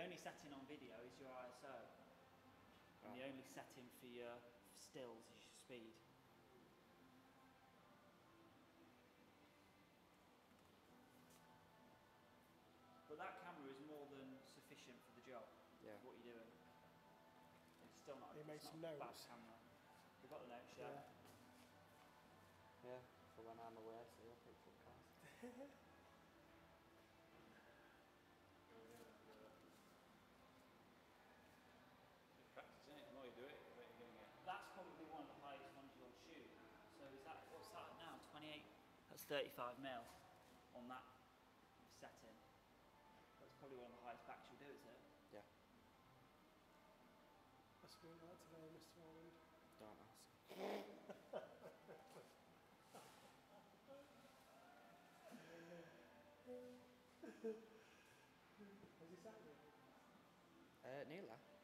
only setting on video is your ISO. And the only setting for your stills is your speed. But that camera is more than sufficient for the job. Yeah. What you're doing. It's still not. You made it's some not a bad notes. camera. We've got the notes, yeah. Yeah, for when I'm away, so you'll pick up cars. Practice, innit? The more you do it, the better you're going to get. That's probably one of the highest ones you'll shoot. So is that, what's that now? 28? That's 35 mil on that setting. That's probably one of the highest backs you'll do, is it? Yeah. What's going on today, Mr. Holland? Don't ask. Was he sat there? Neela.